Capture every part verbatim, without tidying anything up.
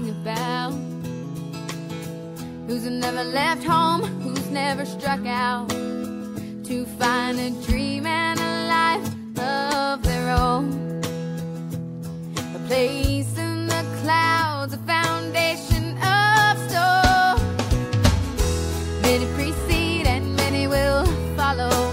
sing about, who's never left home, who's never struck out to find a dream and a life of their own, a place in the clouds, a foundation of stone. Many precede and many will follow.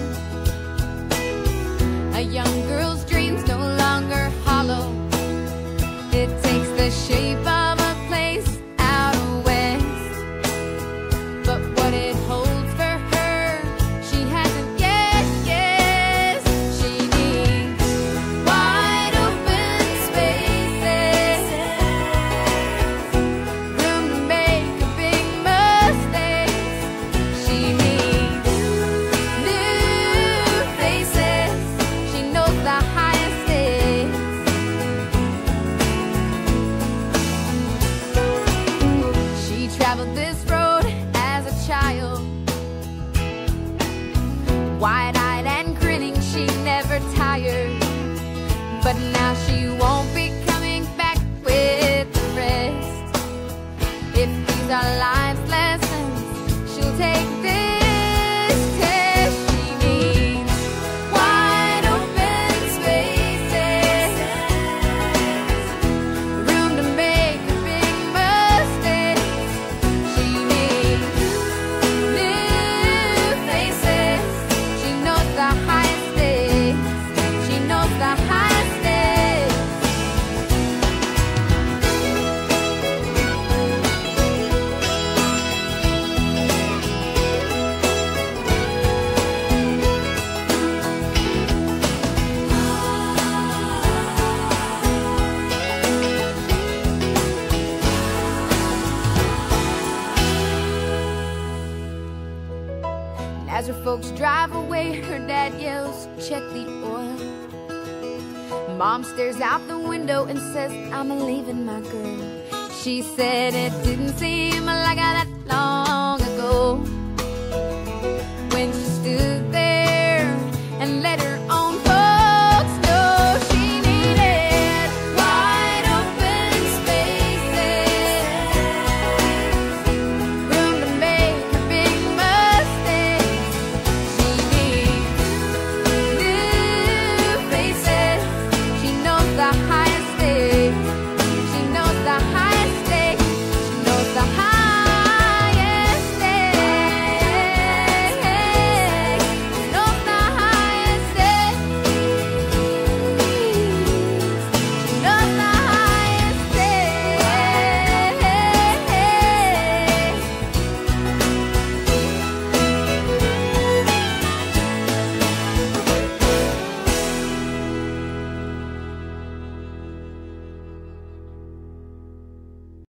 A young girl's dreams no longer hollow. It takes the shape of a place out west, but what it holds for her, she hasn't yet guessed. She needs wide open spaces, room to make a big mistake. She needs new faces. She knows the highest stakes. She traveled this road as a child, wide-eyed and grinning, she never tired. But now she won't be coming back with the rest. If these are life's lessons, she'll take this test. She needs wide open spaces, room to make a big mistake. She needs new faces. She knows the highest stakes. She knows the highest stakes. As her folks drive away, her dad yells, "Check the oil." Mom stares out the window and says, "I'm leaving my girl." She said it didn't seem like that